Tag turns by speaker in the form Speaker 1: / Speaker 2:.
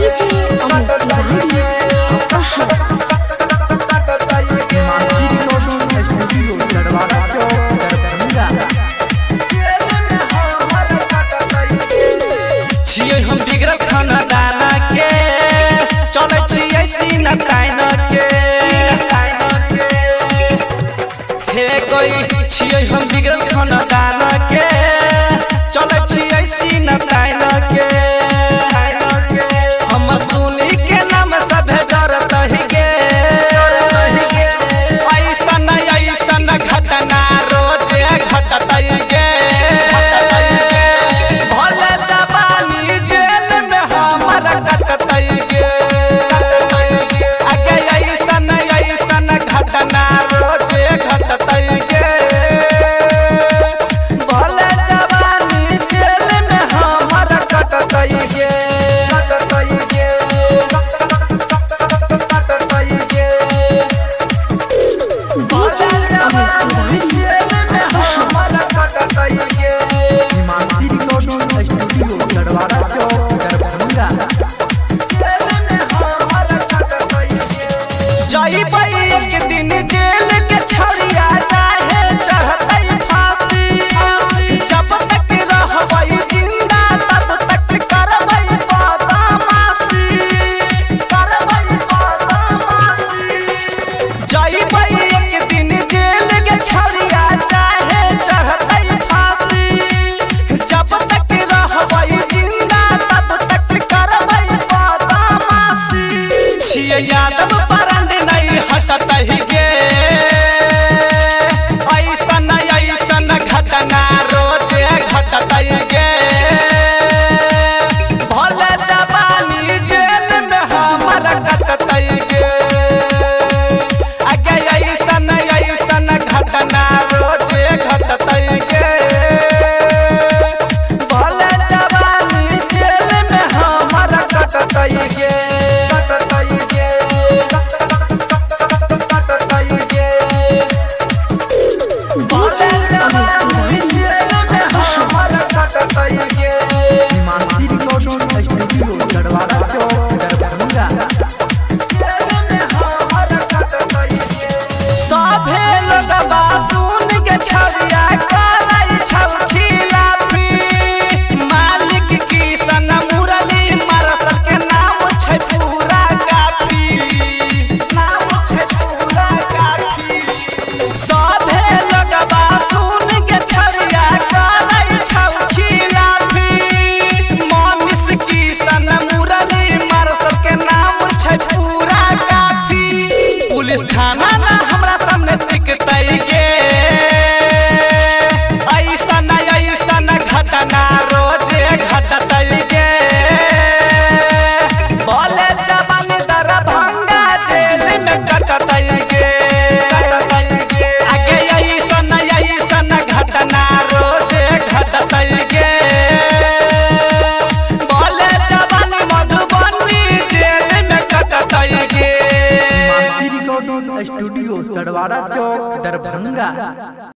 Speaker 1: हम बिगड़ल खाना दाना के चले छियै सीना ताना के हे कोई छियै हम बिगड़ल खाना दाना के चले छियै सीना ताना के हम सुनी के नाम सब डरत ही गे ऐसन घटना रोज घटत ही गे एक दिन जेल के छड़िया चाहे चढ़तई फांसी जब तक रहबई जिंदा तब तक करबई बदमाशी जइबई एक दिन जेल के छड़िया चाहे चढ़तई फांसी जब तक रहबई जिंदा तब तक करबई बदमाशी छियै यादव परंड नहीं हटत ही गे ऐसन घटना रोज घटत ही गे भले जवानी जेल में हमर कटत ही गे आगे ऐसन घटना रोज घटत ही गे भले जवानी जेल में हमर कटत ही गे सभे लोगबा सुन के छड़िया करई छौ खिलाफी मालिक किशन मुरली मरसल के नाम छै पूरा काफी सभे लोगबा सुन के छड़िया करई छौ खिलाफी मनीष किशन मुरली मरसल के नाम छै पूरा काफी पुलिस थाना ना हमरा सामने टिकतई गे ऐसन घटना रोज घटतई गे बोले जवान दरभंगा जेल में कटतई गे आगे ऐसन घटना रोज घटतई गे बोले जवान मधुबनी जेल में कटतई गे।
Speaker 2: स्टूडियो सड़वाड़ा चौक दरभंगा।